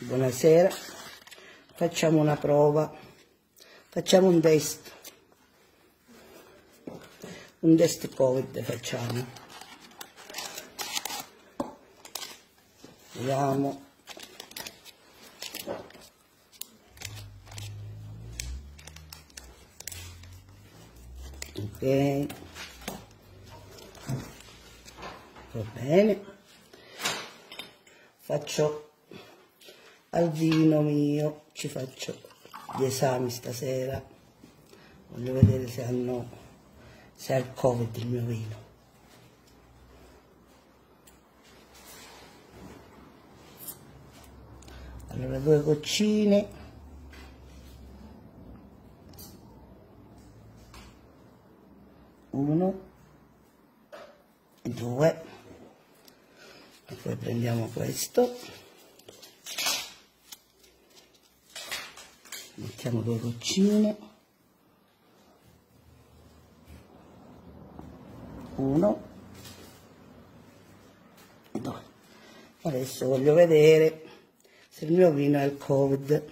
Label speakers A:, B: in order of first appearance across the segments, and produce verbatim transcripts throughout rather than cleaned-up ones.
A: Buonasera, facciamo una prova, facciamo un test, un test Covid facciamo, vediamo, ok, va bene, faccio al vino mio, ci faccio gli esami stasera, voglio vedere se hanno, se ha il Covid il mio vino. Allora, due goccine, uno, due, e poi prendiamo questo. Mettiamo due goccine, uno, due. Adesso voglio vedere se il mio vino è il Covid.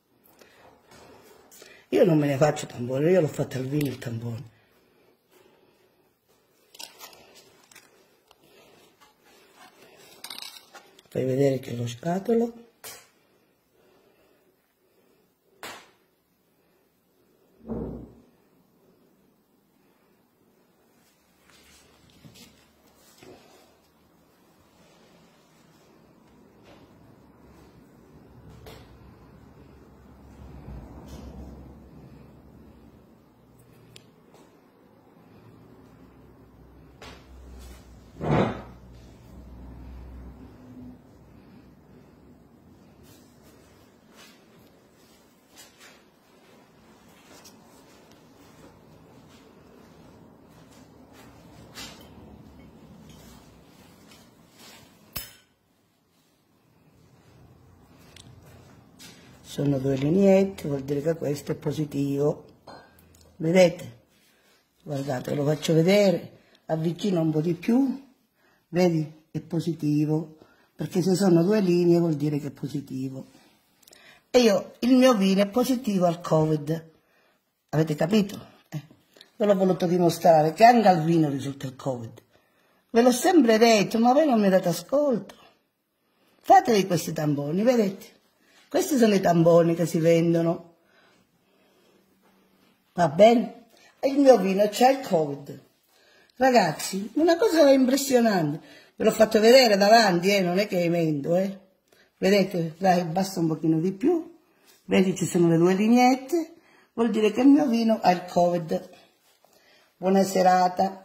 A: Io non me ne faccio tampone, io l'ho fatto al vino il tampone. Fai vedere che lo scatolo. Sono due lineette, vuol dire che questo è positivo. Vedete? Guardate, lo faccio vedere, avvicino un po' di più, vedi? È positivo, perché se sono due linee vuol dire che è positivo. E io, il mio vino è positivo al Covid. Avete capito? Eh. Ve l'ho voluto dimostrare, che anche al vino risulta il Covid. Ve l'ho sempre detto, ma voi non mi date ascolto. Fatevi questi tamponi, vedete? Questi sono i tamponi che si vendono, va bene? E il mio vino c'è il Covid. Ragazzi, una cosa impressionante, ve l'ho fatto vedere davanti, eh? Non è che mento, eh? Vedete, dai, basta un pochino di più, vedi ci sono le due lineette, vuol dire che il mio vino ha il Covid. Buona serata.